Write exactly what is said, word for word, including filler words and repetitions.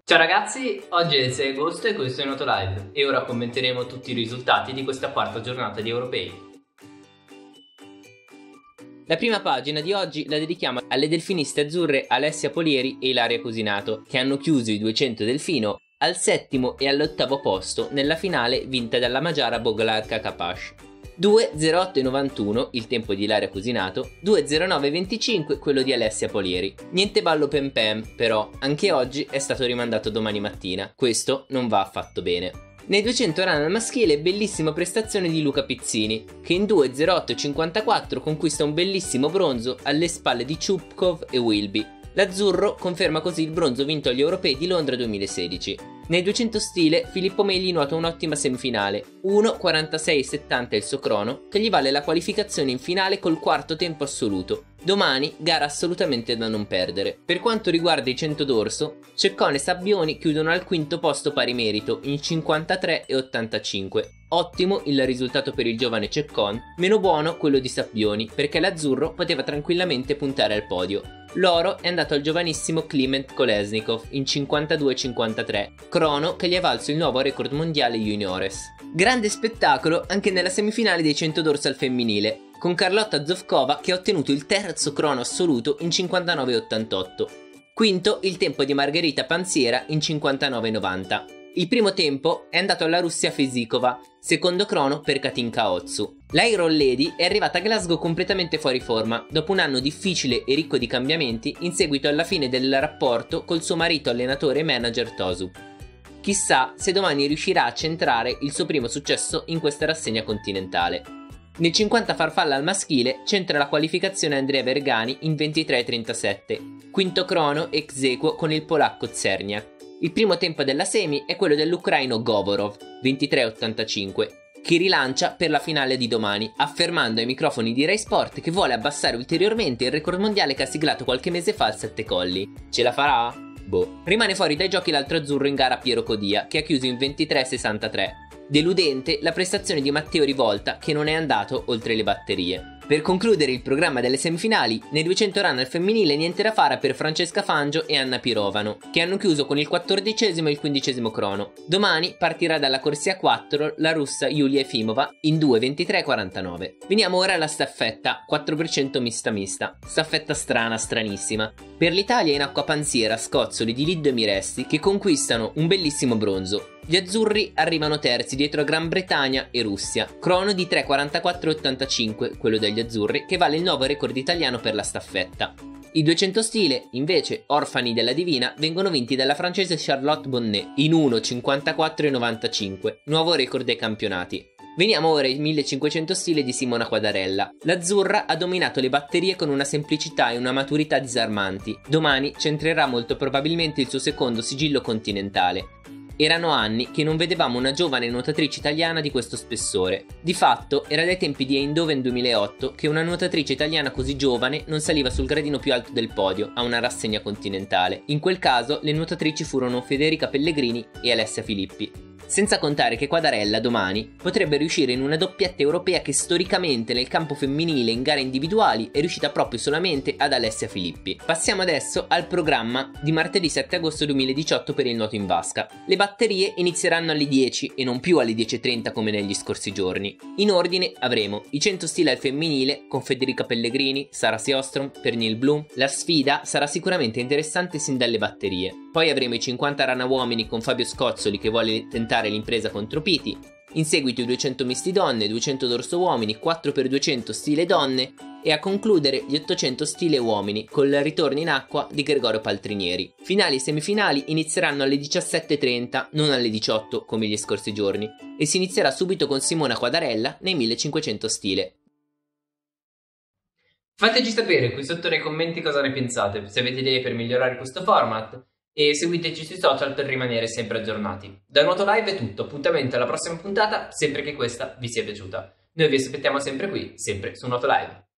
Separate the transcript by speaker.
Speaker 1: Ciao ragazzi, oggi è il sei agosto e questo è Nuoto Live e ora commenteremo tutti i risultati di questa quarta giornata di Europei. La prima pagina di oggi la dedichiamo alle delfiniste azzurre Alessia Polieri e Ilaria Cusinato, che hanno chiuso i duecento delfino al settimo e all'ottavo posto nella finale vinta dalla magiara Boglarka Kapash. due zero otto novantuno il tempo di Ilaria Cusinato, due zero nove venticinque quello di Alessia Polieri. Niente ballo pem pem, però anche oggi è stato rimandato domani mattina. Questo non va affatto bene. Nei duecento run al maschile bellissima prestazione di Luca Pizzini, che in due zero otto cinquantaquattro conquista un bellissimo bronzo alle spalle di Chupkov e Wilby. L'azzurro conferma così il bronzo vinto agli europei di Londra duemilasedici. Nei duecento stile Filippo Megli nuota un'ottima semifinale, uno quarantasei settanta il suo crono, che gli vale la qualificazione in finale col quarto tempo assoluto. Domani gara assolutamente da non perdere. Per quanto riguarda i cento d'orso, Ceccone e Sabbioni chiudono al quinto posto pari merito in cinquantatré e ottantacinque. Ottimo il risultato per il giovane Ceccon, meno buono quello di Sabbioni, perché l'azzurro poteva tranquillamente puntare al podio. L'oro è andato al giovanissimo Kliment Kolesnikov in cinquantadue cinquantatré, crono che gli è valso il nuovo record mondiale juniores. Grande spettacolo anche nella semifinale dei cento d'orso al femminile, con Carlotta Zovkova che ha ottenuto il terzo crono assoluto in cinquantanove ottantotto. Quinto il tempo di Margherita Panziera in cinquantanove novanta. Il primo tempo è andato alla Russia Fesikova, secondo crono per Katinka Otsu. L'Iron Lady è arrivata a Glasgow completamente fuori forma, dopo un anno difficile e ricco di cambiamenti in seguito alla fine del rapporto col suo marito allenatore e manager Tosu. Chissà se domani riuscirà a centrare il suo primo successo in questa rassegna continentale. Nel cinquanta farfalla al maschile c'entra la qualificazione Andrea Vergani in ventitré trentasette, quinto crono ex equo con il polacco Czerniak. Il primo tempo della semi è quello dell'ucraino Govorov, ventitré ottantacinque, che rilancia per la finale di domani, affermando ai microfoni di Rai Sport che vuole abbassare ulteriormente il record mondiale che ha siglato qualche mese fa al sette colli. Ce la farà? Boh. Rimane fuori dai giochi l'altro azzurro in gara Piero Codia, che ha chiuso in ventitré sessantatré. Deludente la prestazione di Matteo Rivolta, che non è andato oltre le batterie. Per concludere il programma delle semifinali, nei duecento run al femminile niente da fare per Francesca Fangio e Anna Pirovano, che hanno chiuso con il quattordicesimo e il quindicesimo crono. Domani partirà dalla corsia quattro la russa Yulia Efimova in due ventitré quarantanove. Veniamo ora alla staffetta, quattro per cento mista mista. Staffetta strana, stranissima. Per l'Italia in acqua panziera scozzoli di Liddo e Miresti che conquistano un bellissimo bronzo. Gli azzurri arrivano terzi dietro a Gran Bretagna e Russia, crono di tre quarantaquattro ottantacinque, quello degli azzurri, che vale il nuovo record italiano per la staffetta. I duecento stile, invece, orfani della divina, vengono vinti dalla francese Charlotte Bonnet in uno cinquantaquattro novantacinque, nuovo record dei campionati. Veniamo ora ai millecinquecento stile di Simona Quadarella. L'azzurra ha dominato le batterie con una semplicità e una maturità disarmanti. Domani centrerà molto probabilmente il suo secondo sigillo continentale. Erano anni che non vedevamo una giovane nuotatrice italiana di questo spessore. Di fatto era dai tempi di Eindhoven duemilaotto che una nuotatrice italiana così giovane non saliva sul gradino più alto del podio a una rassegna continentale. In quel caso le nuotatrici furono Federica Pellegrini e Alessia Filippi. Senza contare che Quadarella domani potrebbe riuscire in una doppietta europea che storicamente nel campo femminile in gare individuali è riuscita proprio solamente ad Alessia Filippi. Passiamo adesso al programma di martedì sette agosto duemiladiciotto per il nuoto in vasca. Le batterie inizieranno alle dieci e non più alle dieci e trenta come negli scorsi giorni. In ordine avremo i cento stile al femminile con Federica Pellegrini, Sara Siostrom, Pernil Bloom. La sfida sarà sicuramente interessante sin dalle batterie. Poi avremo i cinquanta rana uomini con Fabio Scozzoli che vuole tentare l'impresa contro Piti. In seguito i duecento misti donne, duecento dorso uomini, quattro per duecento stile donne e a concludere gli ottocento stile uomini col ritorno in acqua di Gregorio Paltrinieri. Finali e semifinali inizieranno alle diciassette e trenta, non alle diciotto come gli scorsi giorni, e si inizierà subito con Simona Quadarella nei millecinquecento stile. Fateci sapere qui sotto nei commenti cosa ne pensate, se avete idee per migliorare questo format, e seguiteci sui social per rimanere sempre aggiornati. Da Nuoto Live è tutto, appuntamento alla prossima puntata, sempre che questa vi sia piaciuta. Noi vi aspettiamo sempre qui, sempre su Nuoto Live.